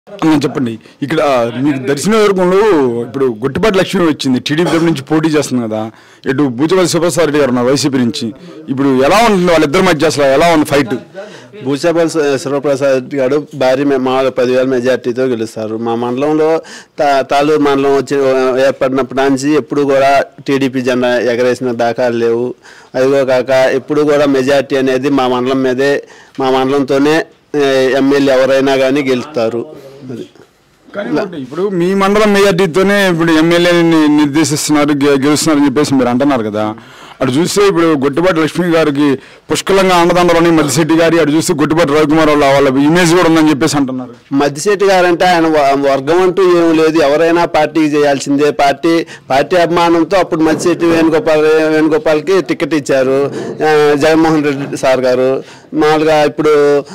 చెప్పండి. ఇక్కడ మీకు దర్శనవర్గంలో ఇప్పుడు గొట్టిపాటి లక్ష్మి వచ్చింది, టీడీపీ తరపు నుంచి పోటీ చేస్తుంది కదా, ఇటు బూచపల్లి సుభాష్ రెడ్డి గారు ఉన్నారు వైసీపీ నుంచి. ఇప్పుడు ఎలా ఉంటుంది వాళ్ళిద్దరి మధ్య, అసలు ఎలా ఉంది ఫైట్? బూచపల్లి శివప్రసాద్ రెడ్డి గారు భారీ 10,000 మెజార్టీతో గెలుస్తారు. మా మండలంలో తాలూరు మండలం వచ్చి ఏర్పడినప్పటి నుంచి ఎప్పుడు కూడా టీడీపీ జెండా ఎగరేసిన దాఖలు లేవు. అదిగో కాక ఎప్పుడు కూడా మెజార్టీ అనేది మా మండలం మీదే, మా మండలంతోనే ఎమ్మెల్యే ఎవరైనా కానీ గెలుస్తారు. ఇప్పుడు మీ మండలం మెజార్టీతోనే ఇప్పుడు ఎమ్మెల్యేని నిర్దేశిస్తున్నారు, గెలుస్తున్నారని చెప్పేసి మీరు అంటున్నారు కదా. అటు చూస్తే ఇప్పుడు గొట్టిపాటి లక్ష్మి గారికి పుష్కలంగా అండదండలోని మద్దిశెట్టి గారి, అటు చూస్తే గొట్టిపాటి రవికుమార్ వాళ్ళ ఇమేజ్ కూడా ఉందని చెప్పేసి అంటున్నారు. మద్దిశెట్టి గారు అంటే ఆయన వర్గం అంటూ ఏం లేదు, ఎవరైనా పార్టీకి చేయాల్సిందే. పార్టీ అభిమానంతో అప్పుడు మద్దిశెట్టి వేణుగోపాల్కి టికెట్ ఇచ్చారు జగన్మోహన్ రెడ్డి సార్ గారు. మామూలుగా ఇప్పుడు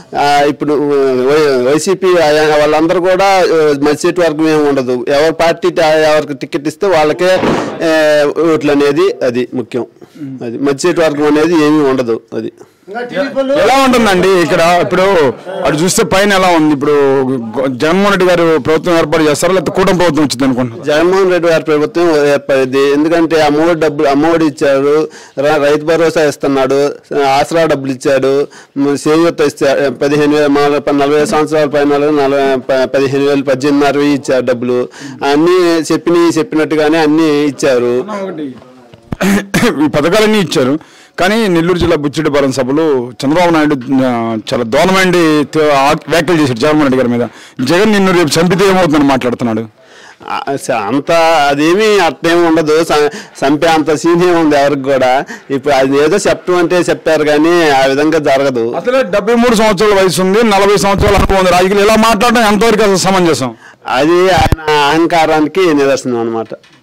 వైసీపీ వాళ్ళందరూ కూడా మద్దిశెట్టి వర్గం ఏమి ఉండదు, ఎవరి పార్టీ ఎవరికి టికెట్ ఇస్తే వాళ్ళకే ఓట్లు అనేది అది ముఖ్యం. అది మద్దిశెట్టి వర్గం అనేది ఏమీ ఉండదు. అది ఎలా ఉంటుందండి ఇక్కడ? ఇప్పుడు అటు చూస్తే పైన ఎలా ఉంది? ఇప్పుడు జగన్మోహన్ రెడ్డి గారు ప్రభుత్వం ఏర్పాటు చేస్తారా, లేకపోతే కూటమి ప్రభుత్వం వచ్చింది అనుకుంటున్నారు? జగన్మోహన్ రెడ్డి గారి ప్రభుత్వం ఏర్పడింది. ఎందుకంటే అమ్మఒడి ఇచ్చాడు, రైతు భరోసా ఇస్తున్నాడు, ఆసరా డబ్బులు ఇచ్చాడు, చేయూత ఇచ్చాడు, 15,000 40 సంవత్సరాల పైన 15,000 18,500 ఇచ్చారు డబ్బులు. అన్నీ చెప్పినట్టుగానే అన్నీ ఇచ్చారు. ఈ పథకాలన్నీ ఇచ్చారు. కానీ నెల్లూరు జిల్లా బుచ్చిరెడ్డిపాలెం సభలో చంద్రబాబు నాయుడు చాలా దారుణమైన వ్యాఖ్యలు చేశాడు జగన్మోహన్ రెడ్డి గారి మీద. జగన్ నిన్ను రేపు చంపితే ఏమవుతుందని మాట్లాడుతున్నాడు. అంత అదేమీ అట్లేమి ఉండదు, చంపే అంత సీన్ ఉంది ఎవరికి కూడా. ఇప్పుడు అది ఏదో చెప్పడం అంటే చెప్పారు కానీ ఆ విధంగా జరగదు. అసలు 73 సంవత్సరాల వయసు ఉంది, 40 సంవత్సరాల అనుభవం ఉంది రాజకీయాలు. ఇలా మాట్లాడడం ఎంతవరకు అసలు సమంజసం? అది ఆయన అహంకారానికి నిదర్శనం అన్నమాట.